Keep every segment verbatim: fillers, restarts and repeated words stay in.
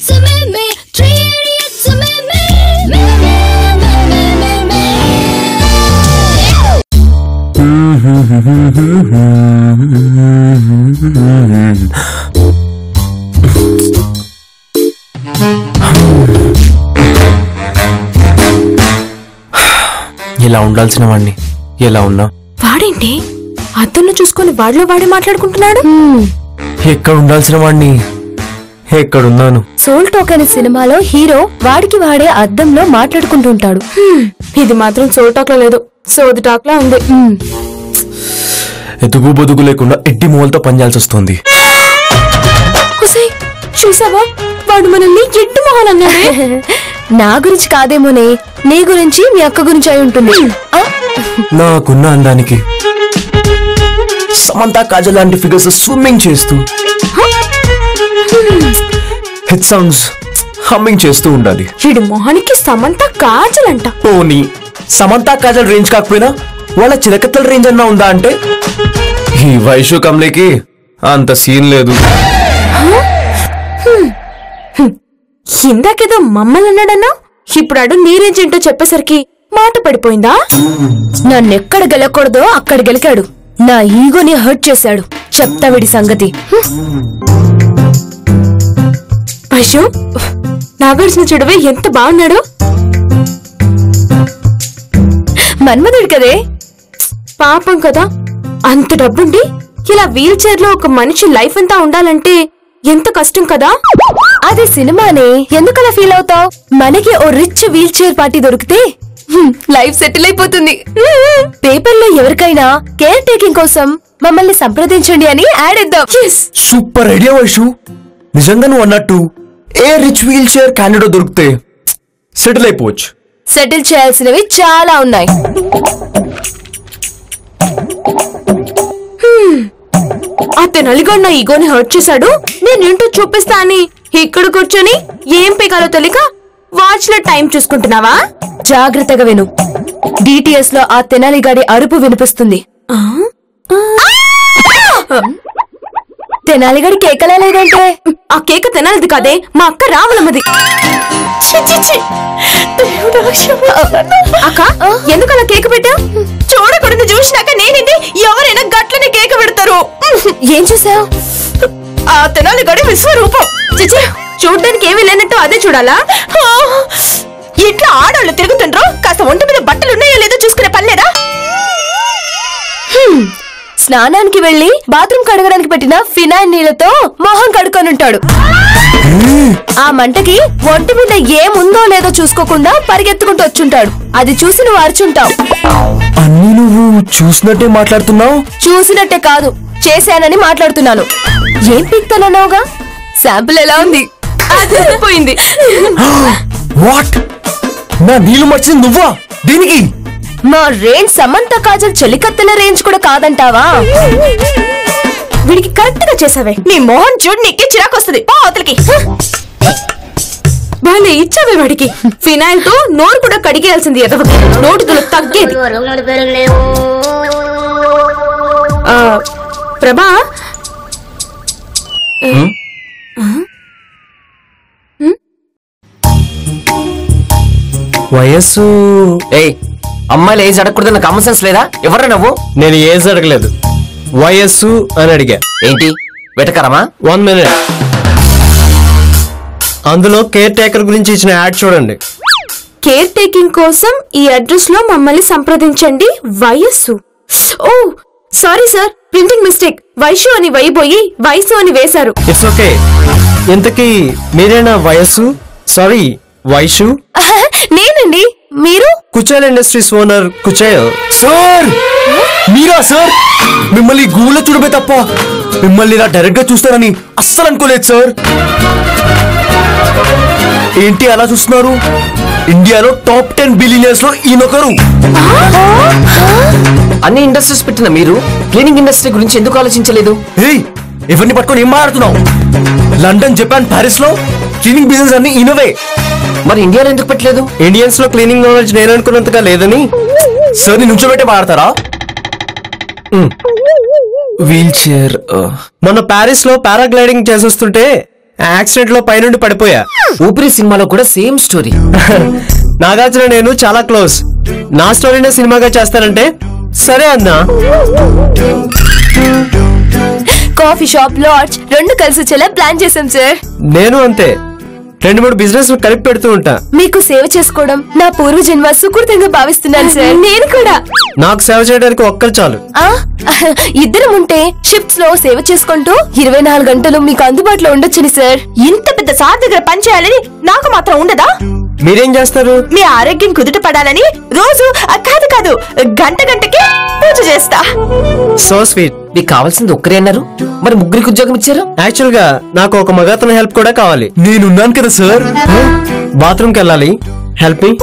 idiots me me, three idiots me me, me me me me me me. ఇలా ఉండాల్సిన వాడిని ఎలా ఉన్నా వాడేంటి అద్దంలో చూసుకొని వాడిలో వాడే మాట్లాడుకుంటున్నాడు. ఎక్కడ ఉండాల్సిన వాడిని ఎక్కడున్నాను. సోల్ టాక్ అనే సినిమాలో హీరో వాడికి వాడే అద్దంలో మాట్లాడుకుంటుంటాడు. ఇది మాత్రం సోల్ టాక్ లో లేదు, సోది టాక్ లా ఉంది. ఎదుగు బొదుగు లేకుండా ఎట్టి మూలతో పనిచేయాల్సి వస్తుంది. చూసావా వాడు మనల్ని ఎట్టు మొహాలు అన్నాడు. నా గురించి కాదేమోనే, నీ గురించి మీ అక్క గురించి అయి ఉంటుంది. నాకున్న అందానికి సమంత కాజల్ లాంటి ఫిగర్స్ స్విమ్మింగ్ చేస్తూ హిట్ సాంగ్స్ హమ్మింగ్ చేస్తూ ఉండాలి. వీడి మొహానికి సమంత కాజల్ అంట. పోనీ సమంత కాజల్ రేంజ్ కాకపోయినా వాళ్ళ చిలకత్తల రేంజ్ అన్నా ఉందా అంటే ఈ వైషు కమ్లీకి అంత సీన్ లేదు. ఇందాకేదో మమ్మల్ని అన్నాడన్నా, ఇప్పుడు అడు నీ రేంజ్ ఏంటో చెప్పేసరికి మాట పడిపోయిందా? నన్నెక్కడ గెలకూడదో అక్కడ గెలికాడు. నా ఈగోని హర్ట్ చేశాడు. చెప్తా వీడి సంగతి. వైషు, నాగార్జున చూడవే ఎంత బాగున్నాడు. మన్మధుడు కదే. పాపం కదా, అంత డబ్బుండి ఇలా వీల్ చైర్ లో ఒక మనిషి లైఫ్ అంతా ఉండాలంటే ఎంత కష్టం కదా. అది సినిమానే, ఎందుకలా ఫీల్ అవుతావు? మనకి ఓ రిచ్ వీల్ చైర్ పార్టీ దొరికితే లైఫ్ సెటిల్ అయిపోతుంది. పేపర్ లో ఎవరికైనా కేర్ టేకింగ్ కోసం మమ్మల్ని సంప్రదించండి అని యాడ్ ఇద్దాం. Super idea Vaishu. నిజంగా నువ్వు అన్నట్టు ఏ రిచ్ వీల్ చైర్ క్యాండిడేట్ దొరికితే సెటిల్ అయిపోవచ్చు. సెటిల్ చేయాల్సినవి చాలా ఉన్నాయి. అతను నలిగొన్న నా ఈగోని హర్ట్ చేశాడు. నేనేంటో చూపిస్తా అని ఇక్కడ కూర్చొని ఏం పీకాలో తెలియక వాచ్ లో టైం చూసుకుంటున్నావా? జాగ్రత్తగా విను. డిటిఎస్ లో ఆ తెనాలిగాడి అరుపు వినిపిస్తుంది. తెనాలిగాడి కేకలా లేదంటే ఆ కేక తెనాలిది కాదే, మా అక్క రావలమ్మది. అక్క, ఎందుకు అలా కేక పెట్టా? చూడకూడదు చూసినాక నేనింది ఎవరైనా గట్లనే కేక పెడతారు. ఏం చూసావు? ఆ తెనాలిగాడి విశ్వరూపం. చిచి, చూడ్డానికి ఏమీ లేనట్టు అదే చూడాలా? ఇంట్లో ఆడవాళ్ళు తిరుగుతుండ్రు, కాస్త ఒంటి మీద బట్టలు ఉన్నాయో లేదో చూసుకునే పనిలేదా? స్నానానికి వెళ్లి బాత్రూమ్ కడగడానికి పెట్టిన ఫినాయిల్ నీళ్లతో మొహం కడుకొని ఉంటాడు. ఆ మంటకి ఒంటి మీద ఏముందో లేదో చూసుకోకుండా పరిగెత్తుకుంటూ వచ్చుంటాడు. అది చూసి నువ్వు అరుచుంటావు. అన్ని నువ్వు చూసినట్టే మాట్లాడుతున్నావు. చూసినట్టే కాదు, చేశానని మాట్లాడుతున్నాను. ఏం పీక్తానన్నావుగా? శాంపుల్ ఎలా ఉంది? పోయింది. వాట్? నా నీళ్లు మర్చింది నువ్వా? దీనికి మా రేంజ్ సమంత కాజల్ చెలికత్తెల రేంజ్ కూడా కాదంటావా? వీడికి కరెక్ట్ గా చేసావే. నీ మోహన్ చూడు, నీకే చిరాకు వస్తుంది. అవతలికి బాగా ఇచ్చావే వాడికి. ఫినాయిల్ తో నోరు కూడా కడిగేయాల్సింది. ఎదవకి నోటుదలు తగ్గేది. ప్రభా, వయస్సు ఏయ్, అమ్మాయిలు ఏజ్ అడగకూడదన్న కామన్ సెన్స్ లేదా? ఎవరా నువ్వు? నేను ఏజ్ అడగలేదు, వయస్సు అని అడిగా. ఏంటి వెటకరమా? One minute. అందులో కేర్ టేకర్ గురించి ఇచ్చిన యాడ్ చూడండి. కేర్ టేకింగ్ కోసం ఈ అడ్రస్ లో మమ్మల్ని సంప్రదించండి. వయస్సు. Oh sorry sir, printing mistake. Vaishu అని వైబోయి వయసు అని వేశారు. It's okay. ఇంతకీ మీరేనా వయస్సు? సారీ, వైషు. నేనండి. మీరు? Kuchel industries owner Kuchel. Sir మీరా? సార్ మిమ్మల్ని గూగుల్లో చూడబే తప్ప మిమ్మల్ని ఇలా డైరెక్ట్ గా చూస్తారని అస్సలు అనుకోలేదు సార్. ఏంటి అలా చూస్తున్నారు? ఇండియాలో టాప్ టెన్ బిలియనర్స్ లో ఈయనొకరు. అన్ని ఇండస్ట్రీస్ పెట్టిన మీరు క్లీనింగ్ ఇండస్ట్రీ గురించి ఎందుకు ఆలోచించలేదు? ఏయ్, ఎవరిని పట్టుకొని ఏం మాట్లాడుతున్నావు? లండన్, జపాన్, ప్యారిస్ లో క్లీనింగ్ బిజినెస్ అన్ని ఈయనవే. మరి ఇండియాలో ఎందుకు పెట్టలేదు? ఇండియన్స్ లో క్లీనింగ్ నాలెడ్జ్ నేను అనుకున్నంతగా లేదని. సార్ ని నుంచోబెట్టే మాడతారా? Wheelchair. మొన్న ప్యారిస్ లో పారాగ్లైడింగ్ చేసొస్తుంటే యాక్సిడెంట్ లో పైనుండి పడిపోయా. ఊపిరి సినిమాలో కూడా సేమ్ స్టోరీ. నాగార్జున నేను చాలా క్లోజ్. నా స్టోరీనే సినిమాగా చేస్తానంటే సరే అన్నా. కాఫీ షాప్ లాడ్జ్ రెండు కలిసి వచ్చేలా ప్లాన్ చేశాం సార్. నేను అంతే, రెండు మూడు బిజినెస్ కలిపి పెడుతూ ఉంటా. మీకు సేవ చేసుకోవడం నా పూర్వజన్మ సుకృతంగా భావిస్తున్నాను సార్. నేను కూడా. నాకు సేవ చేయడానికి ఒక్కరు చాలు. ఆ ఇద్దరం ఉంటే షిఫ్ట్స్ లో సేవ చేసుకుంటూ ఇరవై నాలుగు గంటలు మీకు అందుబాటులో ఉండొచ్చని సార్. ఇంత పెద్ద సార్ దగ్గర పనిచేయాలని నాకు మాత్రం ఉండదా? మీరేం చేస్తారు? మీ ఆరోగ్యం కుదుట పడాలని రోజు కాదు కాదు గంట గంటకి పూజ చేస్తా. So sweet. మీకు కావాల్సింది ఒక్కరే అన్నారు, మరి ముగ్గురికి ఉద్యోగం ఇచ్చారు. యాక్చువల్ గా నాకు ఒక మగతన హెల్ప్ కూడా కావాలి. నేనున్నాను కదా సార్. బాత్రూమ్ కి వెళ్ళాలి, హెల్ప్ మీ.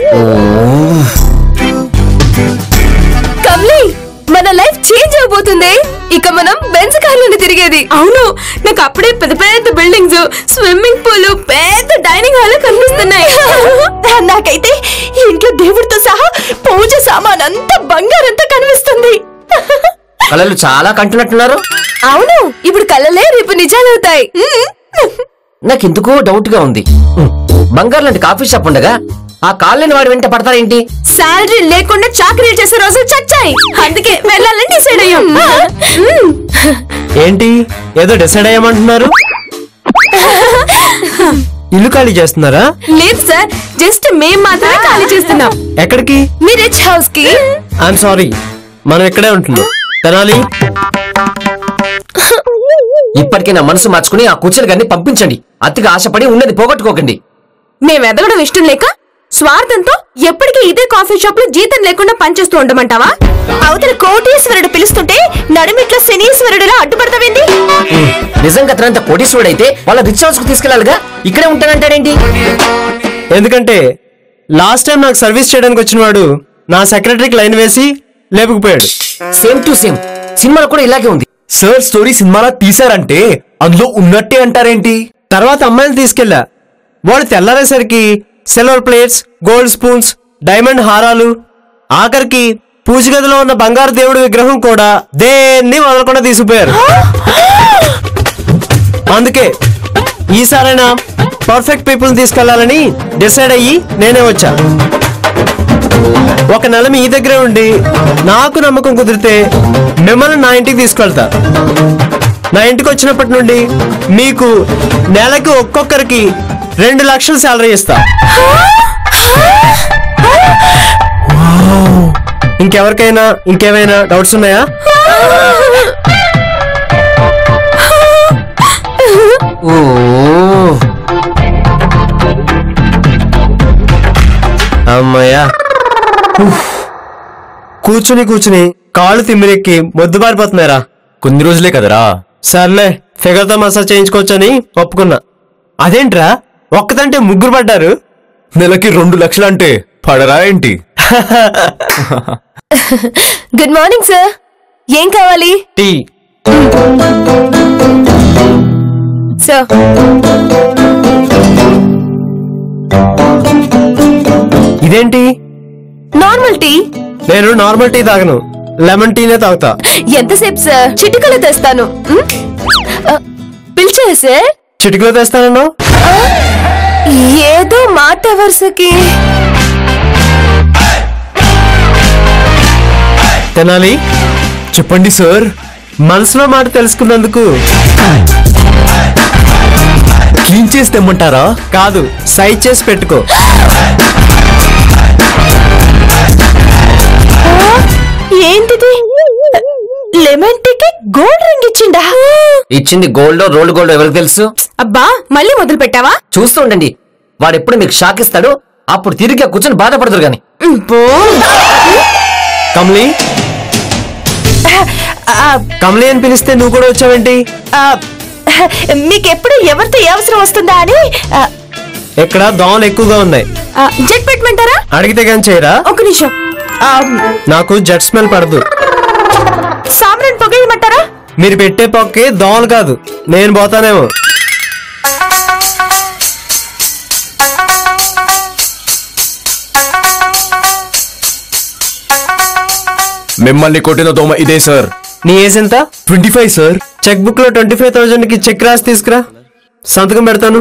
కమ్లీ, మన లైఫ్ చేంజ్ అవబోతుంది. ఇక మనం బెంజ్ కార్లోనే తిరిగేది. అవును, నాకు అప్పుడే పెద్ద పెద్ద బిల్డింగ్స్, స్విమ్మింగ్ పూల్, పెద్ద డైనింగ్ హాల్ కనిపిస్తున్నాయి. నాకైతే ఇంట్లో దేవుడితో సహా పూజ సామాన్ అంతా బంగారంతా కనిపిస్తుంది. కళలు చాలా కంటున్నట్టున్నారు. అవును, ఇప్పుడు కళ్ళలే రేపు నిజాలవుతాయి. నాకు ఎందుకో డౌట్ గా ఉంది. బంగారు లాంటి కాఫీ షాప్ ఉండగా ఆ కాళ్ళని వాడు వెంట పడతారేంటి? శాలరీ లేకుండా చాకరీలు చేసే రోజులు చచ్చాయి. అందుకే వెళ్ళాలని డిసైడ్ అయ్యాం. ఏంటి ఏదో డిసైడ్ అయ్యామంటున్నారు? ఇల్లు ఖాళీ చేస్తున్నారా? లేదు సార్, జస్ట్ మేం మాత్రమే ఖాళీ చేస్తున్నాం. ఎక్కడికి? మీ రిచ్ హౌస్ కి. ఐఎమ్ సారీ, మనం ఇక్కడే ఉంటున్నాం. తెనాలి, ఇప్పటికే నా మనసు మార్చుకుని ఆ కుర్చీలు గారిని పంపించండి. అతిగా ఆశపడి ఉన్నది పోగొట్టుకోకండి. మేము ఎదగడం ఇష్టం లేక స్వార్థంతో ఎప్పటికీ ఇదే కాఫీ షాప్ లో జీతం లేకుండా పనిచేస్తూ ఉండమంటావా? అవతల కోటీశ్వరుడు పిలుస్తుంటే నడుమిట్ల శనీశ్వరుడిలా అడ్డుపడతావేంటి? నిజంగా అతనంత కోటీశ్వరుడు అయితే వాళ్ళ రిచ్ హౌస్ కు తీసుకెళ్లాలిగా, ఇక్కడే ఉంటానంటాడేంటి? ఎందుకంటే లాస్ట్ టైం నాకు సర్వీస్ చేయడానికి వచ్చిన వాడు నా సెక్రటరీకి లైన్ వేసి లేపుకుపోయాడు. సేమ్ టు సేమ్ సినిమాలో కూడా ఇలాగే ఉంది. సార్ స్టోరీ సినిమాలా తీసారంటే అందులో ఉన్నట్టే అంటారేంటి? తర్వాత అమ్మాయిని తీసుకెళ్లా. వాడు తెల్లారేసరికి silver plates, gold spoons, diamond హారాలు, ఆఖరికి పూజ గదిలో ఉన్న బంగారు దేవుడి విగ్రహం కూడా దేన్ని వదలకుండా తీసుకుపోయారు. అందుకే ఈసారైనా పర్ఫెక్ట్ పీపుల్ తీసుకెళ్లాలని డిసైడ్ అయ్యి నేనే వచ్చా. ఒక నెల మీ దగ్గరే ఉండి నాకు నమ్మకం కుదిరితే మిమ్మల్ని నా ఇంటికి తీసుకెళ్తా. నా ఇంటికి వచ్చినప్పటి నుండి మీకు నెలకి ఒక్కొక్కరికి రెండు లక్షలు శాలరీ ఇస్తా. ఇంకెవరికైనా ఇంకేమైనా డౌట్స్ ఉన్నాయా? ఓ అమ్మయ్యా, కూర్చుని కూర్చుని కాళ్ళు తిమ్మిరెక్కి మొద్దుబారిపోతున్నారా. కొన్ని రోజులే కదరా. సర్లే, ఫిగర్ తో మసాజ్ చేయించుకోవచ్చని ఒప్పుకున్నా. అదేంట్రా ఒక్కదంటే ముగ్గురు పడ్డారు? నెలకి రెండు లక్షలు అంటే పడరా ఏంటి? గుడ్ మార్నింగ్ సార్, ఏం కావాలి? టీ. సార్ ఇదేంటి? Normal tea. నేను నార్మల్ టీ తాగను, లెమన్ టీనే తాగుతా. ఎంతసేపు సార్? చిటికలో తెస్తాను. మ్? ఆ, పిలిచారా సార్? చిటికలో తెస్తానన్నా? ఏదో మాట వరుసకి. తెనాలి, చెప్పండి సార్. మనసులో మాట తెలుసుకున్నందుకు క్లీన్ చేసి తెమ్మంటారా? కాదు, సైజ్ చేసి పెట్టుకో. ఏంటిది? లెమన్ టీకి గోల్డ్ రింగ్ ఇచ్చిండా? ఇచ్చింది గోల్డ్ రోల్డ్ గోల్డ్ ఎవరికి తెలుసు? అబ్బా, మళ్ళీ మొదలు పెట్టావా? చూస్తూ ఉండండి, వాడు ఎప్పుడు మీకు షాక్ ఇస్తాడు, అప్పుడు తిరిగి కూర్చొని బాధపడతారు గాని. కమలి, కమలి అని పిలిస్తే నువ్వు కూడా వచ్చావేంటి? మీకెప్పుడు ఎవరితో ఏ అవసరం వస్తుందా అని. ఇక్కడ దోమలు ఎక్కువగా ఉన్నాయి. జెట్ పెట్టమంటారా? అడిగితే గాని చేయరా? ఒక నిమిషం. నాకు జెట్ స్మెల్ పడదు. సామ్రాన్ పొగేయమంటారా? మీరు పెట్టే పొక్కి దోమలు కాదు, నేను పోతానేమో. మిమ్మల్ని కొట్టిన దోమ ఇదే సార్. నీ ఏజ్ ఎంత? Twenty five sir. Cheque book లో ట్వంటీ ఫైవ్ థౌసండ్ కి చెక్ రాసి తీసుకురా. సంతకం పెడతాను.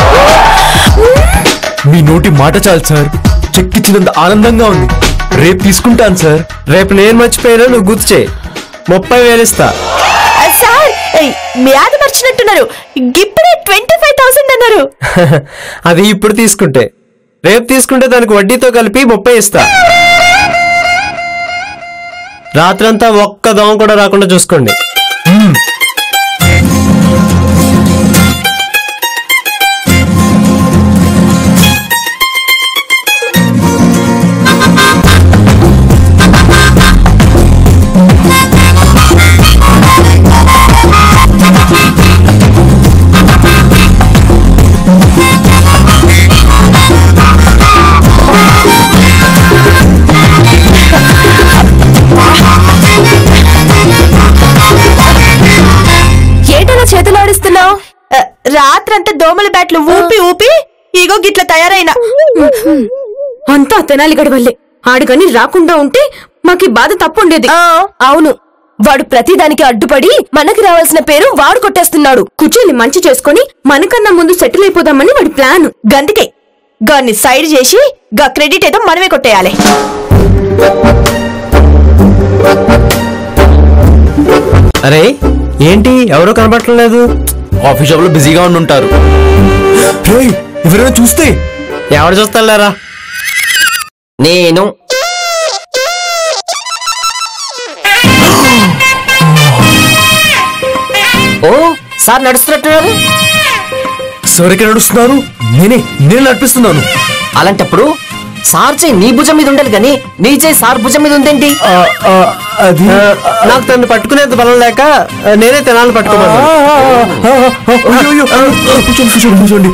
మీ నోటి మాట చాలు సార్, చెక్ ఇచ్చినంత ఆనందంగా ఉంది. రేపు తీసుకుంటాను సార్. రేపు నేను మర్చిపోయినా నువ్వు గుర్తు చేయి. ముప్పై వేలు ఇస్తా. సార్ మ్యాథ మర్చినట్టున్నారు. ఇప్పుడే ట్వంటీ ఫైవ్ థౌసండ్ అన్నారు. అది ఇప్పుడు తీసుకుంటే, రేపు తీసుకుంటే దానికి వడ్డీతో కలిపి ముప్పై ఇస్తా. రాత్రంతా ఒక్క దోమ కూడా రాకుండా చూసుకోండి. రాత్రంతా దోమల బ్యాట్లు ఊపి ఊపి ఇగో గిట్ల తయారైనా. అంతా తెనాలి గడవల్లే. ఆడుగని రాకుండా ఉంటే మాకి బాధ తప్పుండేది. అవును, వాడు ప్రతిదానికి అడ్డుపడి మనకి రావాల్సిన పేరు వాడు కొట్టేస్తున్నాడు. కుర్చీని మంచి చేసుకుని మనకన్నా ముందు సెటిల్ అయిపోదామని వాడి ప్లాన్. గందుకే గాన్ని సైడ్ చేసి గా క్రెడిట్ ఏదో మనమే కొట్టేయాలి. అరే ఏంటి ఎవరో కనబడట్లేదు? కాఫీ షాప్ లో బిజీగా ఉండుంటారు. ఎవరైనా చూస్తే? ఎవరు చూస్తారా? నేను ఓ సార్ నడుస్తున్నట్టున్నారు. సార్ ఎక్కడ నడుస్తున్నారు? నేనే నేను నడిపిస్తున్నాను. అలాంటప్పుడు సార్ చేయి నీ భుజం మీద ఉండాలి కానీ నీ చేయి సార్ భుజం మీద ఉందేంటి? అది నాకు తను పట్టుకునేంత బలం లేక నేనే తెనాలను పట్టుకోమన్నా. కూర్చోండి కూర్చోండి కూర్చోండి.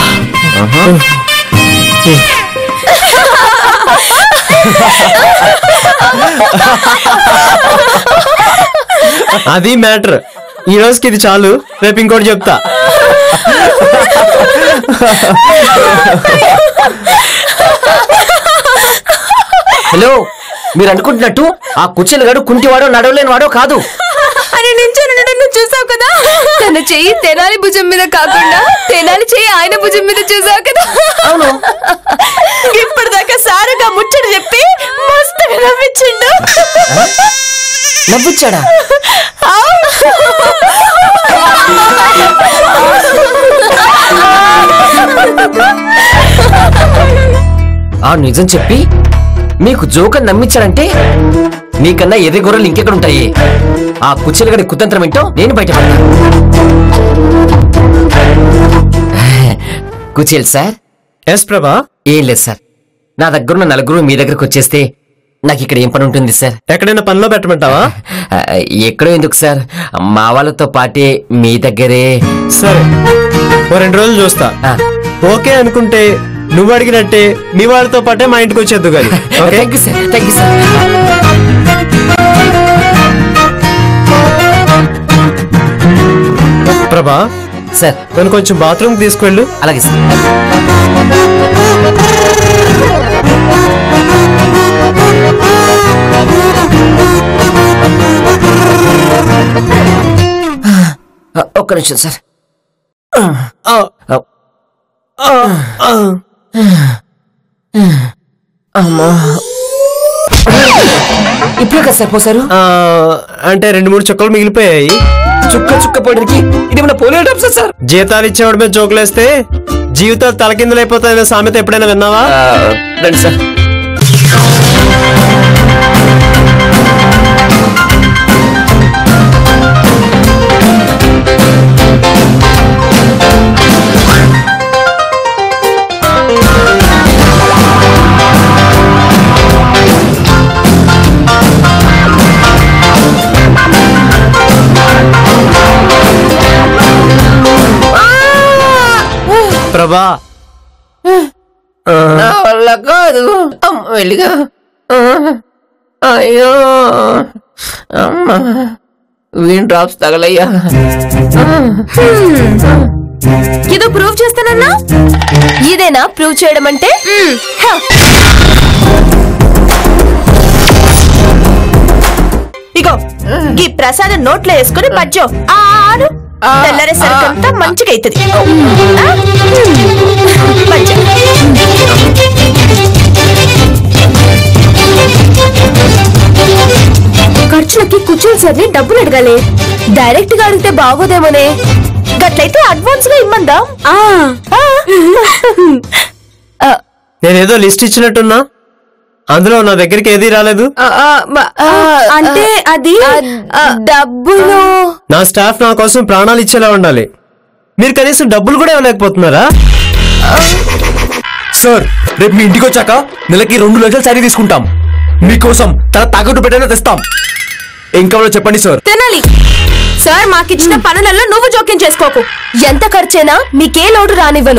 అది మ్యాటర్. ఈ రోజుకి ఇది చాలు, రేపు ఇంకోటి చెప్తా. హలో, మీరు అనుకుంటున్నట్టు ఆ కుర్చీలు గడు కుంటివాడో నడవలేని వాడో కాదు. అని నించొని చూసావు కదా, తన చెయ్యి తెనాలి భుజం మీద కాకుండా తెనాలి చెయ్యి ఆయన భుజం మీద చూసావు కదా. అవును, ఇప్పటిదాకా సారుగా ముచ్చట చెప్పి మస్తుగా నవ్వించిండు. నవ్విచ్చాడా? ఆ నిజం చెప్పి మీకు జోకర్ నమ్మించాడంటే నీకన్నా ఎర్రి గొర్రెలు ఇంకెక్కడుంటాయి. ఆ కుర్చీల గడి కుతంత్రం ఏంటో నేను బయటపడతాను. కుర్చీలు సార్. ఎస్ ప్రభా. ఏం లేదు సార్, నా దగ్గరున్న నలుగురు మీ దగ్గరకు వచ్చేస్తే నాకు ఇక్కడ ఏం పని ఉంటుంది సార్? ఎక్కడైనా పనిలో పెట్టమంటావా? ఎక్కడో ఎందుకు సార్, మా వాళ్ళతో పాటే మీ దగ్గరే. సరే, ఓ రెండు రోజులు చూస్తా. ఓకే అనుకుంటే నువ్వు అడిగినట్టే మీ వాళ్ళతో పాటే మా ఇంటికి వచ్చేద్దు కానీ. Thank you sir, thank you sir. Prabha sir, నన్ను కొంచెం బాత్రూమ్ తీసుకెళ్ళు. అలాగే సార్. ఒక్క నిమిషం సార్. అమ్మా, ఇప్పుడే కదా సార్ పోసారు? అంటే రెండు మూడు చుక్కలు మిగిలిపోయాయి. చుక్క చుక్క పోయడానికి ఇది మన పోలియో డ్రాప్స్ సార్. జీతాలు ఇచ్చేవాడి మీద జోకులేస్తే జీవితాలు తలకిందులైపోతాయనే సామెత ఎప్పుడైనా విన్నావా? రండి సార్. ప్రభా, నా వల్ల కాదు వెళ్ళిగా. అయ్యో అమ్మా, వీన్ డ్రాప్స్ తగలయ్యా. ఏదో ప్రూవ్ చేస్తానన్నా, ఇదేనా ప్రూవ్ చేయడం అంటే? ఇగో ఈ ప్రసాదం నోట్లో వేసుకుని పచ్చో ఆడు తెల్లరేసరికంతా మంచిగా అవుతుంది. ఖర్చులకి కుచేల్ సార్ ని డబ్బులు అడగాలి. డైరెక్ట్ గా అడిగితే బాగోదేమోనే. గట్లయితే అడ్వాన్స్ గా ఇమ్మందా? నేనేదో లిస్ట్ ఇచ్చినట్టున్నా, అందులో నా దగ్గరికి ఏది రాలేదు. అంటే అది డబ్బులు. నా స్టాఫ్ నా కోసం ప్రాణాలు ఇచ్చేలా ఉండాలి. మీరు కనీసం డబ్బులు కూడా ఇవ్వలేకపోతున్నారా? సార్ రేపు మీ ఇంటికి వచ్చాక నెలకి రెండు లక్షలు శారీ తీసుకుంటాం. మీకోసం తన తాకట్టు పెట్టైనా తెస్తాం. ఏం కావాలో చెప్పండి సార్. తినాలి సార్. మాకిచ్చిన పనులలో నువ్వు జోక్యం చేసుకోకు. ఎంత ఖర్చైనా మీకే లోటు రానివ్వను.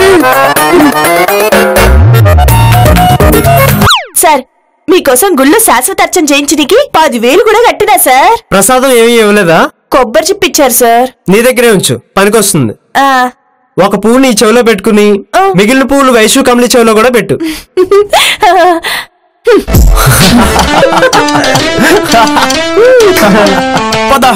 సార్ మీకోసం గుళ్ళు శాశ్వతార్చన చేయించడానికి పదివేలు కూడా కట్టినా సార్. ప్రసాదం ఏమీ ఇవ్వలేదా? కొబ్బరి చిప్పిచ్చారు సార్. నీ దగ్గరే ఉంచు, పనికొస్తుంది. ఆ ఒక పువ్వు నీ చెవిలో పెట్టుకుని మిగిలిన పువ్వులు వైషు కమలి చెవిలో కూడా పెట్టు. పద.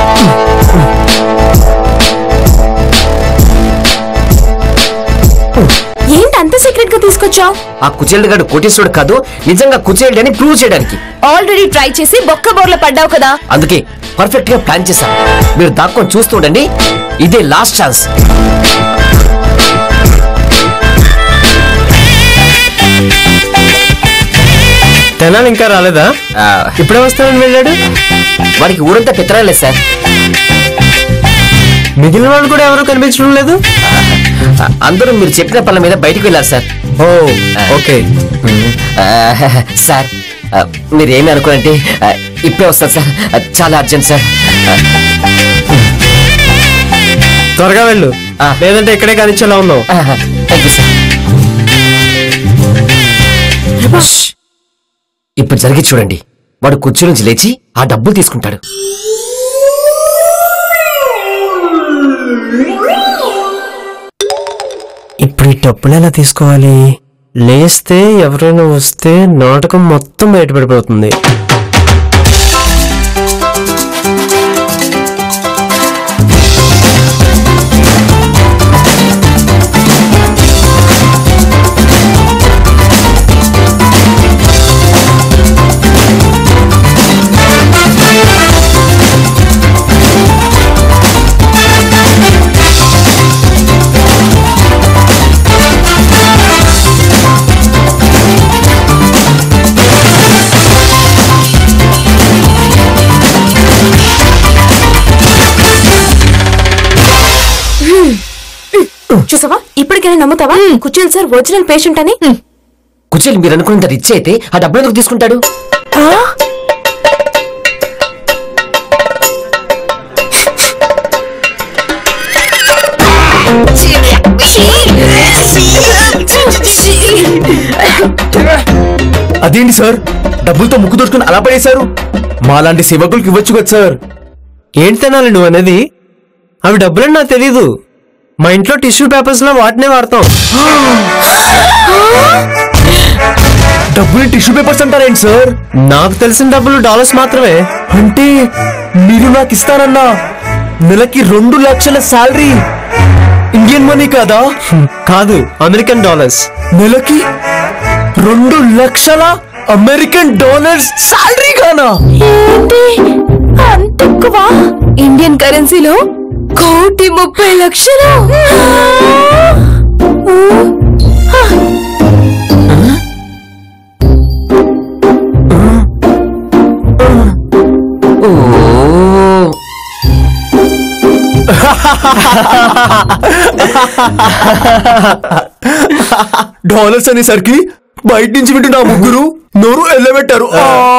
ఏంటి అంత సీక్రెట్ గా తీసుకొచ్చావు? ఆ కుచేలుడు గాడు కోటేశ్వరుడు కాదు, నిజంగా కుచేలుడు అని ప్రూవ్ చేయడానికి. ఆల్రెడీ ట్రై చేసి బొక్క బోర్ల పడ్డావు కదా. అందుకే పర్ఫెక్ట్ గా ప్లాన్ చేశాం. మీరు దాక్కొని చూస్తుండండి, ఇదే లాస్ట్ ఛాన్స్. తెనాలి ఇంకా రాలేదా? ఇప్పుడే వస్తానని వెళ్ళాడు. వాడికి ఊరంతా పెత్తరాలేదు సార్. మిగిలిన వాళ్ళు కూడా ఎవరు కనిపించడం లేదు. అందరూ మీరు చెప్పిన పనుల మీద బయటకు వెళ్ళారు సార్. ఓ ఓకే సార్, మీరేమి అనుకోనంటే ఇప్పుడే వస్తారు సార్. చాలా అర్జెంట్ సార్. త్వరగా వెళ్ళు, లేదంటే ఇక్కడే కనిపించేలా ఉన్నావు. Thank you sir. ఇప్పుడు జరిగి చూడండి, వాడు కుర్చీ నుంచి లేచి ఆ డబ్బులు తీసుకుంటాడు. ఇప్పుడు ఈ డబ్బులు ఎలా తీసుకోవాలి? లేస్తే ఎవరైనా వస్తే నాటకం మొత్తం బయటపడిపోతుంది. చూసావా, ఇప్పటికైనా నమ్ముతావా కుచేల్ సార్ ఒరిజినల్ పేషెంట్ అని? కుచేలు మీరు అనుకున్నంత రిచ్ అయితే ఆ డబ్బులు ఎందుకు తీసుకుంటాడు? అదేంటి సార్, డబ్బులతో ముక్కు దోచుకుని అలా పడేశారు? మాలాంటి సేవకులకు ఇవ్వచ్చు కదా సార్. ఏంటి తినాలి నువ్వు అనేది? అవి డబ్బులని నాకు తెలీదు. మా ఇంట్లో టిష్యూ పేపర్స్ లో వాటినే వాడతాం. డబ్బుని టిష్యూ పేపర్స్ అంటారేంటి సార్? నాకు తెలిసిన డబ్బులు డాలర్స్ మాత్రమే. అంటే మీరు నాకు ఇస్తారన్నా నెలకి రెండు లక్షల శాలరీ ఇండియన్ మనీ కాదా? కాదు, అమెరికన్ డాలర్స్. నెలకి రెండు లక్షల అమెరికన్ డాలర్స్ శాలరీ గానా? ఏంటి అంత ఎక్కువ? ఇండియన్ కరెన్సీలో కోటి ముప్పై లక్షలు. డాలర్స్ అనేసరికి బయట నుంచి వింటున్నా ముగ్గురు నోరు ఎల్లబెట్టారు.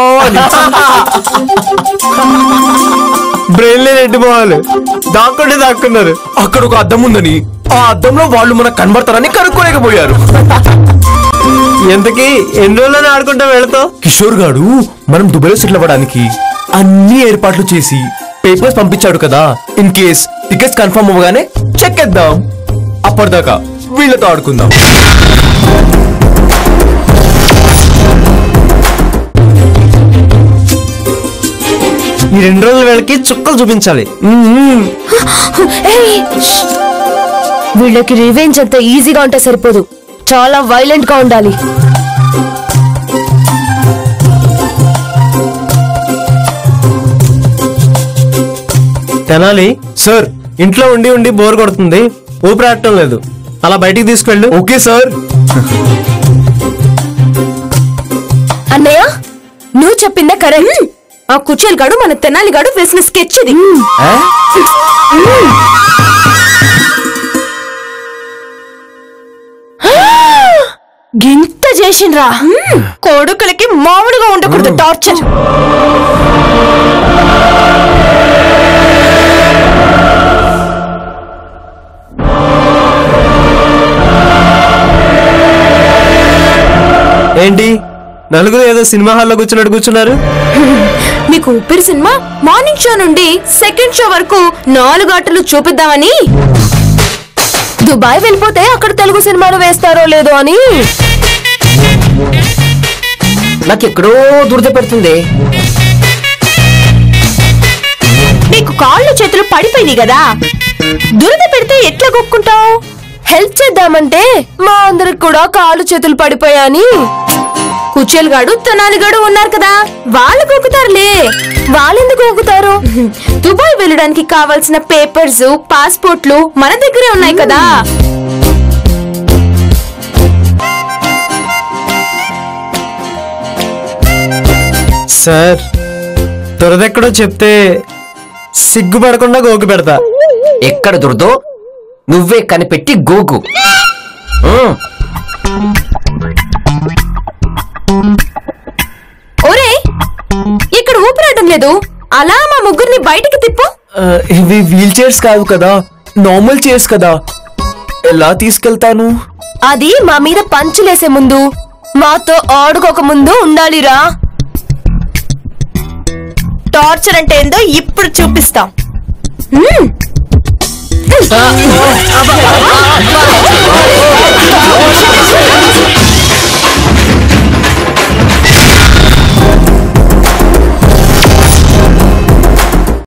బ్రెయిన్ లేని ఎడ్డు పోవాలి, దాక్కుంటే దాక్కున్నారు. అక్కడ ఒక అద్దం ఉందని ఆ అద్దంలో వాళ్ళు మనకు కనబడతారని కనుక్కోలేకపోయారు. ఎంతకీ ఎన్ని రోజులని ఆడుకుంటా వెళతావు? కిషోర్ గాడు మనం దుబాయ్లో సెటిల్ అవ్వడానికి అన్ని ఏర్పాట్లు చేసి పేపర్స్ పంపించాడు కదా. ఇన్ కేస్ టికెట్స్ కన్ఫర్మ్ అవ్వగానే చెక్ ఇద్దాం. అప్పటిదాకా వీళ్ళతో ఆడుకుందాం. ఈ రెండు రోజుల వేళకి చుక్కలు చూపించాలి. ఏయ్! వీళ్ళకి రివెంజ్ అంత ఈజీగా ఉంటే సరిపోదు, చాలా వైలెంట్ గా ఉండాలి. తెనాలి సార్. ఇంట్లో ఉండి ఉండి బోర్ కొడుతుంది, ఊపిరాడటం లేదు, అలా బయటికి తీసుకెళ్ళు. Okay sir. అన్నయ్య, నువ్వు చెప్పిందే కరెక్ట్. ఆ కుచేల్ గాడు మన తెనాలి గాడు వేసిన స్కెచ్ ఇది. గింత చేసిండ్రా. కొడుకులకి మామూలుగా ఉండకూడదు టార్చర్. ఏంటి నలుగురు ఏదో సినిమా హాల్లో కూర్చున్నట్టు కూర్చున్నారు? మీకు ఊపిరి సినిమా మార్నింగ్ షో నుండి సెకండ్ షో వరకు నాలుగు ఆటలు చూపిద్దామని. దుబాయ్ వెళ్ళిపోతే అక్కడ తెలుగు సినిమాలు వేస్తారో లేదో అని. నాకెక్కడో దురద పెడుతుంది. నీకు కాళ్ళు చేతులు పడిపోయినాయి కదా, దురద పెడితే ఎట్లా కొక్కుంటావు? హెల్ప్ చేద్దామంటే మా అందరికి కూడా కాళ్ళు చేతులు పడిపోయాని. కుచేల్ గాడు తెనాలి గాడు ఉన్నారు కదా, వాళ్ళు కొక్కుతారులే. వాళ్ళెందుకు కొక్కుతారు? దుబాయ్ వెళ్ళడానికి కావాల్సిన పేపర్స్, పాస్పోర్ట్లు మన దగ్గరే ఉన్నాయి కదా. సార్ దురదెక్కడో చెప్తే సిగ్గుపడకుండా గోకి పెడతా. ఎక్కడ దురదో నువ్వే కనిపెట్టి గోగు. ఉమ్. ఒరే, ఇక్కడ ఊపిరాటం లేదు, అలా మా ముగ్గురిని బయటికి తిప్పు. ఆ, ఇవి వీల్ చైర్స్ కాదు కదా, నార్మల్ చైర్స్ కదా, ఎలా తీసుకెళ్తాను? అది మా మీద పంచులేసే ముందు, మాతో ఆడుకోక ముందు ఉండాలిరా. టార్చర్ అంటే ఏందో ఇప్పుడు చూపిస్తాం. హ్మ్. ఆ, అబ్బా, అబ్బా, అబ్బా.